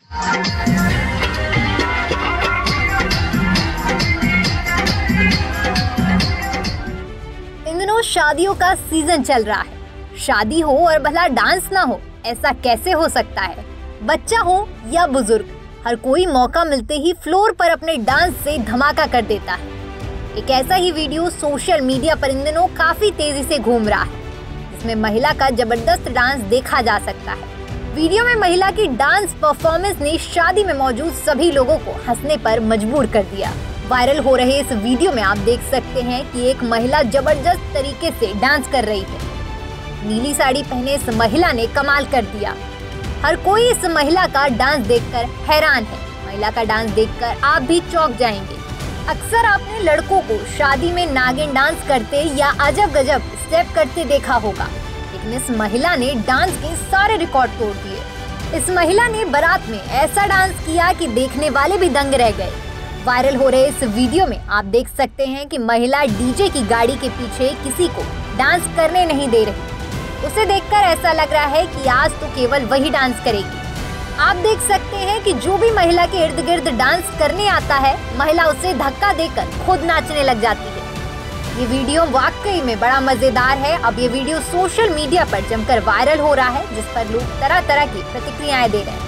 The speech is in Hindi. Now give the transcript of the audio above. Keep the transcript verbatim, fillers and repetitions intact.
इन दिनों शादियों का सीजन चल रहा है। शादी हो और भला डांस ना हो, ऐसा कैसे हो सकता है? बच्चा हो या बुजुर्ग, हर कोई मौका मिलते ही फ्लोर पर अपने डांस से धमाका कर देता है। एक ऐसा ही वीडियो सोशल मीडिया पर इन दिनों काफी तेजी से घूम रहा है, जिसमें महिला का जबरदस्त डांस देखा जा सकता है। वीडियो में महिला की डांस परफॉर्मेंस ने शादी में मौजूद सभी लोगों को हंसने पर मजबूर कर दिया। वायरल हो रहे इस वीडियो में आप देख सकते हैं कि एक महिला जबरदस्त तरीके से डांस कर रही है। नीली साड़ी पहने इस महिला ने कमाल कर दिया। हर कोई इस महिला का डांस देखकर हैरान है। महिला का डांस देखकर आप भी चौंक जाएंगे। अक्सर आपने लड़कों को शादी में नागिन डांस करते या अजब गजब स्टेप करते देखा होगा, लेकिन इस महिला ने डांस के सारे रिकॉर्ड तोड़ दिए। इस महिला ने बारात में ऐसा डांस किया कि देखने वाले भी दंग रह गए। वायरल हो रहे इस वीडियो में आप देख सकते हैं कि महिला डीजे की गाड़ी के पीछे किसी को डांस करने नहीं दे रही। उसे देखकर ऐसा लग रहा है कि आज तो केवल वही डांस करेगी। आप देख सकते हैं कि जो भी महिला के इर्द गिर्द डांस करने आता है, महिला उसे धक्का देकर खुद नाचने लग जाती है। ये वीडियो वाकई में बड़ा मजेदार है। अब ये वीडियो सोशल मीडिया पर जमकर वायरल हो रहा है, जिस पर लोग तरह तरह की प्रतिक्रियाएं दे रहे हैं।